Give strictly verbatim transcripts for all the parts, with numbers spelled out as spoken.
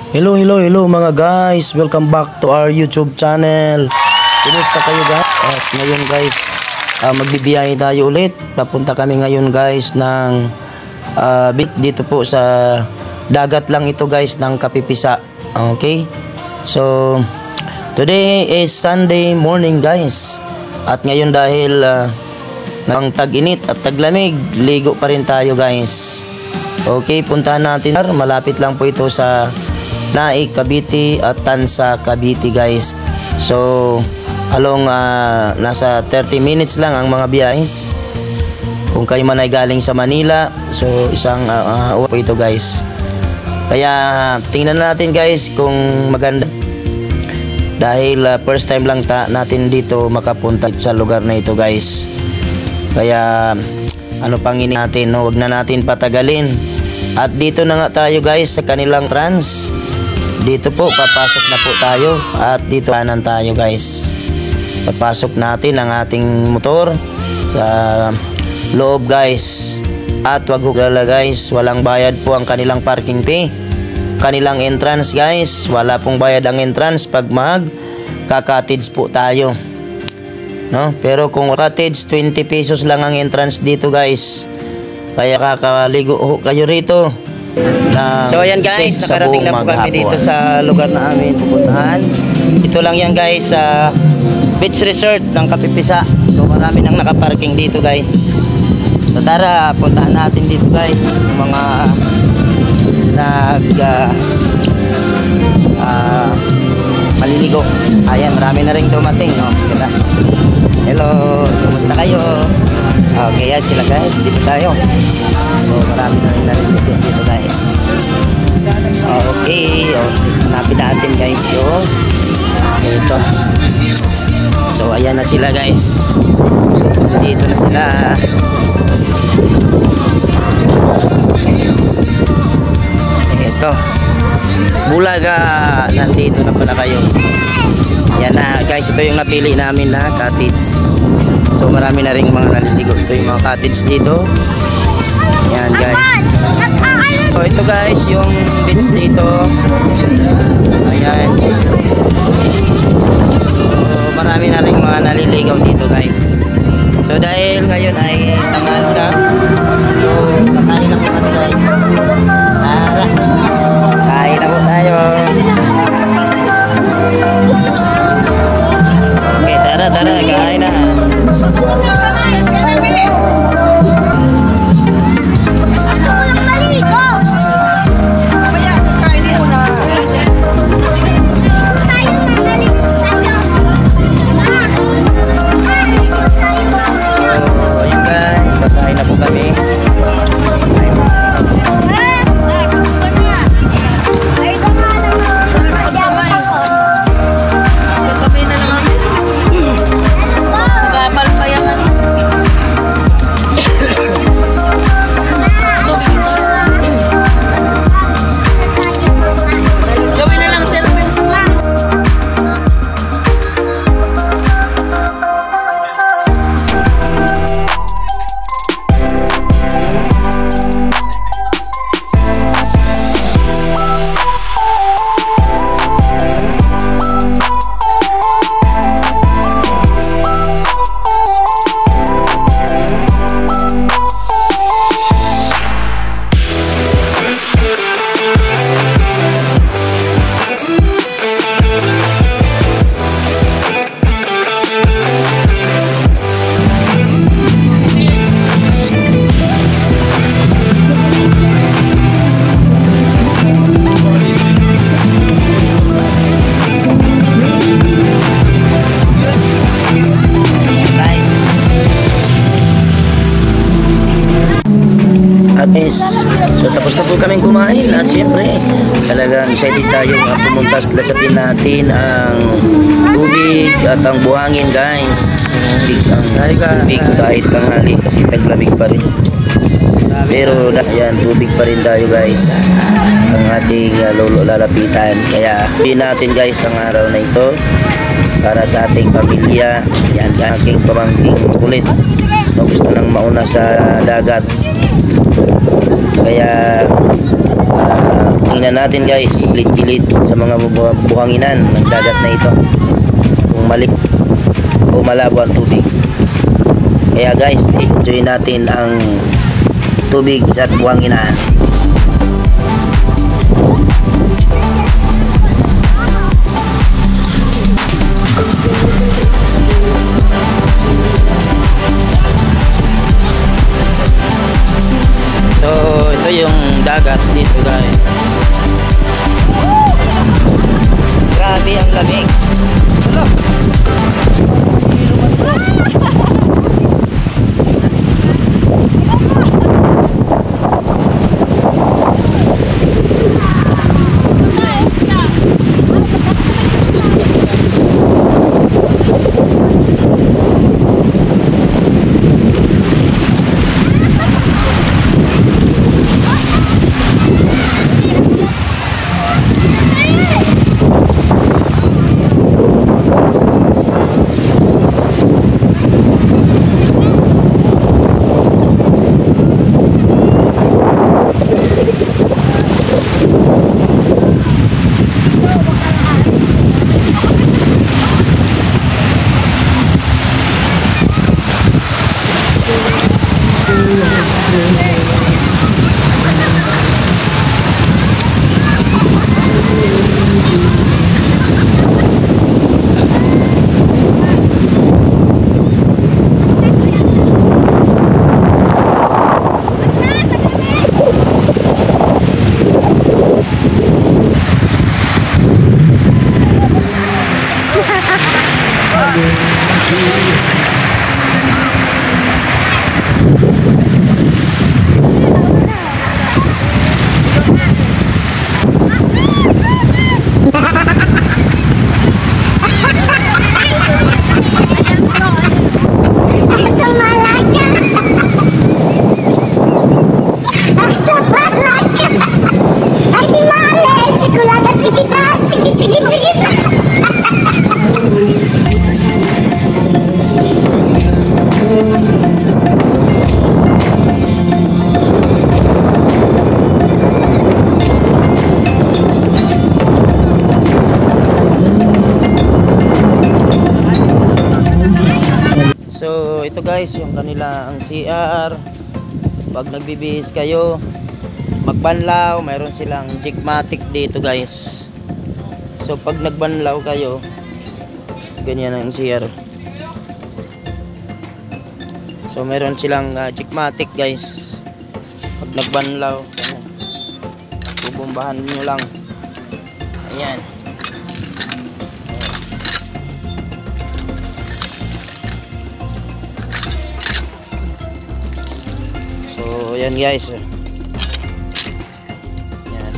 Hello, hello, hello mga guys. Welcome back to our YouTube channel. Kumusta kayo guys? At ngayon guys, uh, magbibiyahe tayo ulit. Papunta kami ngayon guys ng uh, dito po sa dagat lang ito guys ng Kapipisa. Okay? So, today is Sunday morning guys. At ngayon dahil uh, ang tag-init at taglamig, ligo pa rin tayo guys. Okay, puntahan natin. Malapit lang po ito sa Naik, Cavite at Tansa, Cavite guys. So, along uh, nasa thirty minutes lang ang mga biyahis. Kung kayo man ay galing sa Manila, so isang uh, uh, po ito guys. Kaya tingnan natin guys kung maganda. Dahil uh, first time lang ta natin dito makapunta sa lugar na ito guys. Kaya ano pang ini natin, no? Wag na natin patagalin. At dito na nga tayo guys sa kanilang trans. Dito po papasok na po tayo at dito kanan tayo guys. Papasok natin ang ating motor sa loob guys. At wag huwag guys, walang bayad po ang kanilang parking fee. Kanilang entrance guys, wala pong bayad ang entrance pag mag ka-cottage po tayo. No? Pero kung cottage, twenty pesos lang ang entrance dito guys. Kaya kakaligo kayo rito. Na so ayan guys, nakarating na po kami dito sa lugar na amin pupuntahan. Ito lang yan guys sa uh, beach resort ng Kapipisa. So marami nang nakaparking dito guys. So tara, puntahan natin dito guys yung mga nag uh, uh, maliligo. Ayan, marami na rin dumating, no? Sila. Hello, kumusta kayo? Okay, yan sila guys, dito tayo. So marami na rin naliligo dito guys. Okay, okay. Hanapin natin guys yung ito. So ayan na sila guys. Dito na sila. Ito Bulaga, nandito na pala kayo. Yan na guys, ito yung napili namin na cottage. So marami na rin mga naliligo. Ito yung mga cottage dito. Yan guys. So ito guys yung beach dito. Ayan. So marami na rin mga naliligaw dito guys. So dahil ngayon ay tanghali na, so kakain na po kami guys. Tara, kain na po tayo. Okay, tara tara, kain na. So tapos na po kaming kumain at siyempre talagang excited tayo na pumunta. Lasapin natin ang tubig at ang buhangin guys. Tubig ang tubig kahit tanghali kasi taglamig pa rin. Pero ayan, tubig pa rin tayo guys ang ating uh, lolo lalapitan. Kaya din natin guys ang araw na ito para sa ating pamilya. Yan, aking pamangking kulit na gusto nang mauna sa dagat. Kaya uh, tingnan natin guys, gilid-gilid sa mga bu- buhanginan ng dagat na ito, kung malik o malabo ang tubig. Kaya guys, enjoy natin ang tubig sa buhanginan. So ito yung dagat dito guys. Grabe ang lamig. So ito guys yung kanila ang C R. Pag nagbibihis kayo, magbanlaw, mayroon silang jigmatic dito guys. So pag nagbanlaw kayo, ganyan ang C R. So mayroon silang uh, jigmatic guys. Pag nagbanlaw, ganyan, bubumbahan nyo lang. Ayan. So yan guys. Yan.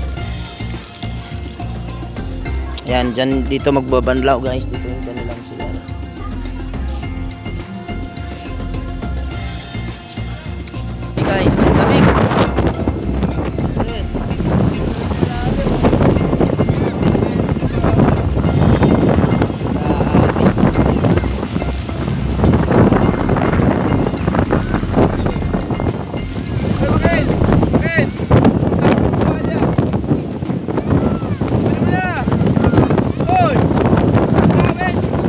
Yan, dyan dito magbabanlaw guys. Dito yung kanilang sila. Hey guys, lamig. Hey!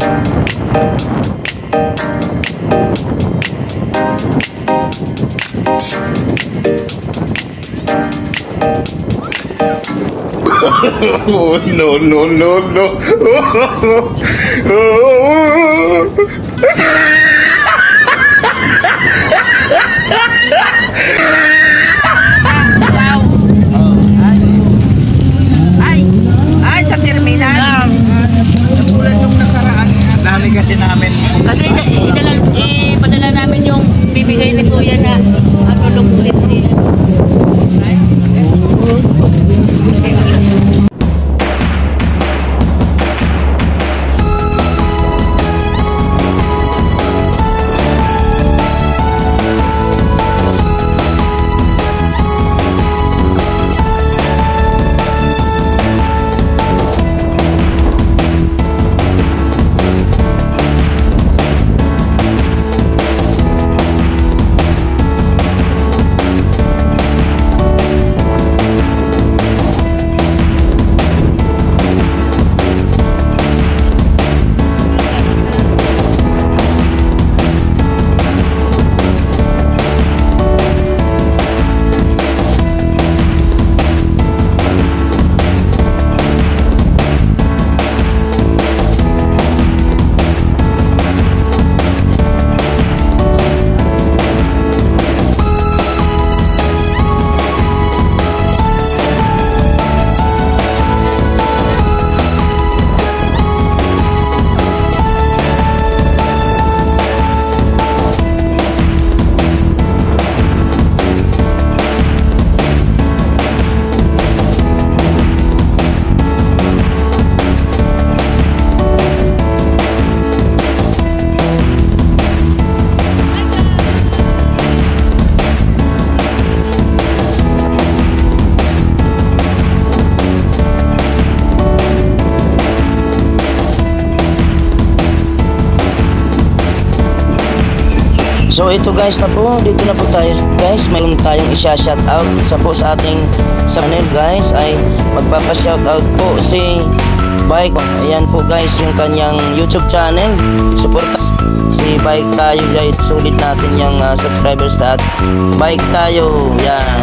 Oh, no, no, no, no. Ay, ay, sa terminal. Nagulan yung nakaraan. Dami kasi namin. Kasi idala, ipadala namin yung bibigay ni Kuya na ano long sleeve niya. So ito guys na po, dito na po tayo guys. Mayroon tayong isya-shout out sa po sa ating sa channel guys ay magpapa-shout out po si Bike. Ayan po guys yung kanyang YouTube channel. Support si Bike tayo guys. Sulit natin yung uh, subscribers at Bike tayo. Yan.